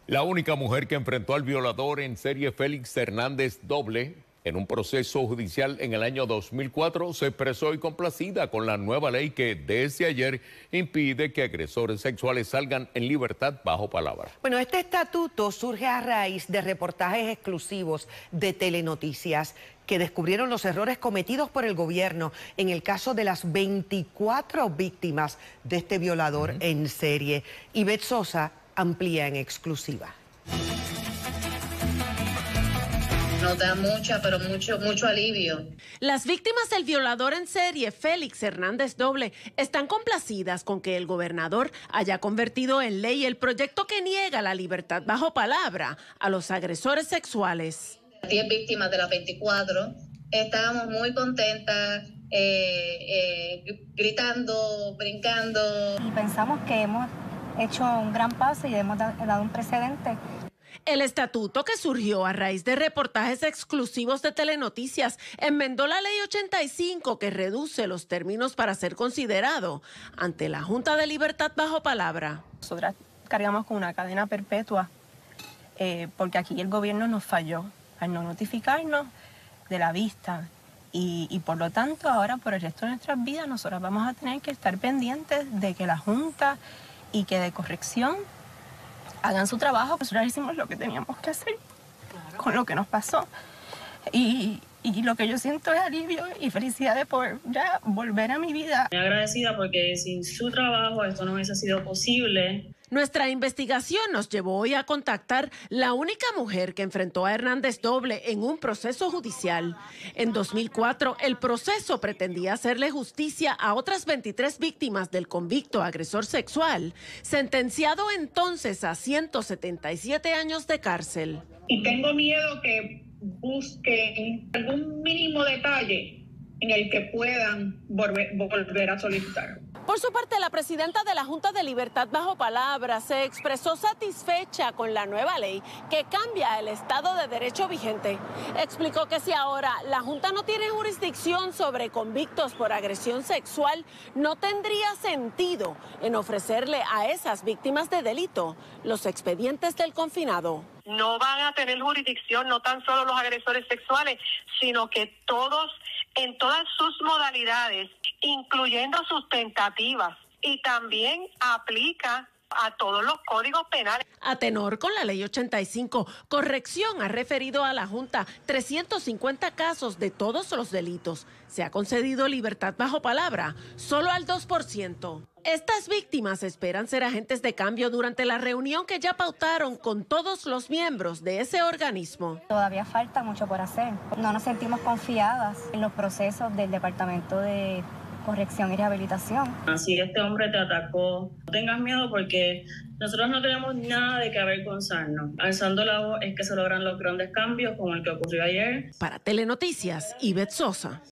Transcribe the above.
La única mujer que enfrentó al violador en serie Félix Hernández Doble en un proceso judicial en el año 2004 se expresó y complacida con la nueva ley que desde ayer impide que agresores sexuales salgan en libertad bajo palabra. Bueno, este estatuto surge a raíz de reportajes exclusivos de Telenoticias que descubrieron los errores cometidos por el gobierno en el caso de las 24 víctimas de este violador en serie. Ivette Sosa amplía en exclusiva. Nos da mucho alivio. Las víctimas del violador en serie, Félix Hernández Doble, están complacidas con que el gobernador haya convertido en ley el proyecto que niega la libertad bajo palabra a los agresores sexuales. 10 víctimas de las 24, estábamos muy contentas, gritando, brincando. Y pensamos que hemos hecho un gran paso y hemos dado un precedente. El estatuto, que surgió a raíz de reportajes exclusivos de Telenoticias, enmendó la Ley 85, que reduce los términos para ser considerado ante la Junta de Libertad bajo palabra. Nosotras cargamos con una cadena perpetua porque aquí el gobierno nos falló al no notificarnos de la vista y por lo tanto ahora por el resto de nuestras vidas nosotras vamos a tener que estar pendientes de que la Junta y que de corrección hagan su trabajo. Nosotros hicimos lo que teníamos que hacer con lo que nos pasó. Y lo que yo siento es alivio y felicidad de poder ya volver a mi vida. Estoy agradecida porque sin su trabajo esto no hubiese sido posible. Nuestra investigación nos llevó hoy a contactar la única mujer que enfrentó a Hernández Doble en un proceso judicial. En 2004, el proceso pretendía hacerle justicia a otras 23 víctimas del convicto agresor sexual, sentenciado entonces a 177 años de cárcel. Y tengo miedo que busquen algún mínimo detalle en el que puedan volver a solicitar. Por su parte, la presidenta de la Junta de Libertad bajo palabra se expresó satisfecha con la nueva ley que cambia el Estado de Derecho vigente. Explicó que si ahora la Junta no tiene jurisdicción sobre convictos por agresión sexual, no tendría sentido en ofrecerle a esas víctimas de delito los expedientes del confinado. No van a tener jurisdicción no tan solo los agresores sexuales, sino que todos, en todas sus modalidades, incluyendo sus tentativas, y también aplica a todos los códigos penales. A tenor con la Ley 85, Corrección ha referido a la Junta 350 casos de todos los delitos. Se ha concedido libertad bajo palabra solo al 2%. Estas víctimas esperan ser agentes de cambio durante la reunión que ya pautaron con todos los miembros de ese organismo. Todavía falta mucho por hacer. No nos sentimos confiadas en los procesos del Departamento de Corrección y Rehabilitación. Si este hombre te atacó, no tengas miedo porque nosotros no tenemos nada de que avergonzarnos. Alzando la voz es que se logran los grandes cambios como el que ocurrió ayer. Para Telenoticias, Ivette Sosa.